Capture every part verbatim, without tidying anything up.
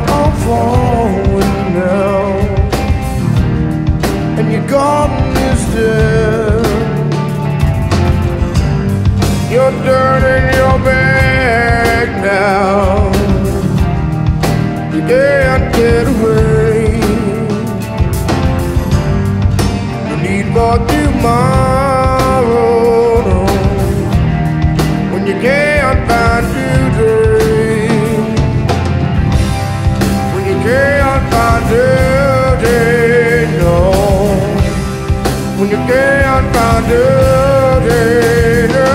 I'm falling now, and your garden is dead. You're dirt in your bag now. You can't get away. No need for tomorrow, no, when you can't find today. When you can't find today, no. When you can't find today, no.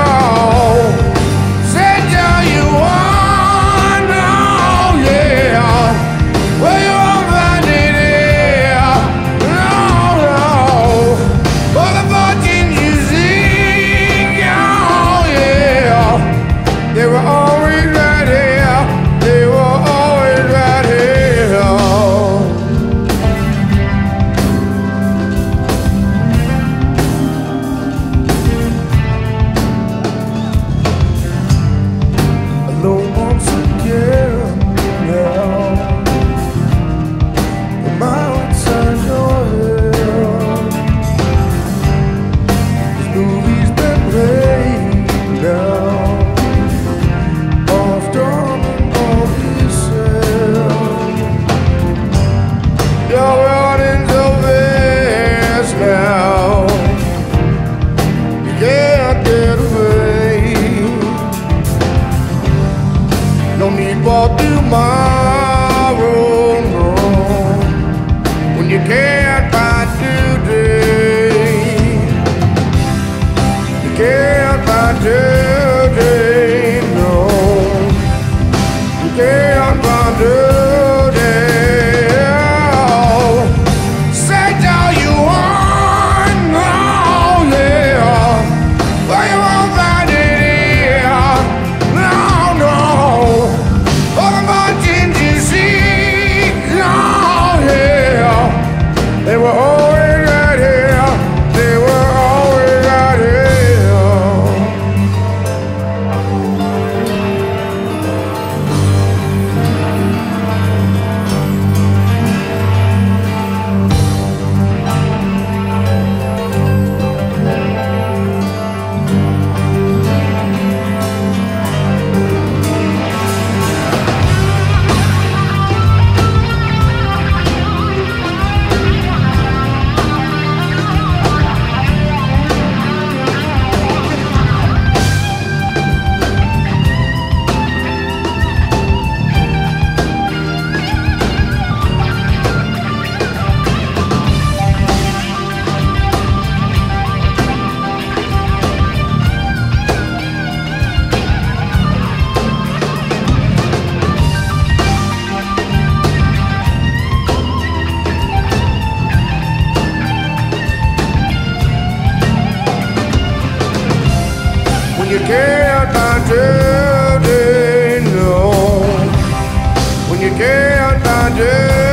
They were always right here. They were always right here. Alone once again now. Am I inside your head? This movie's been played now. You're running so fast now, you can't get away. No need for tomorrow, no, when you can't find today. You can't find today, no. You can't find today. They were always right here. They were always right here. When you can't find today, no. When you can't find today.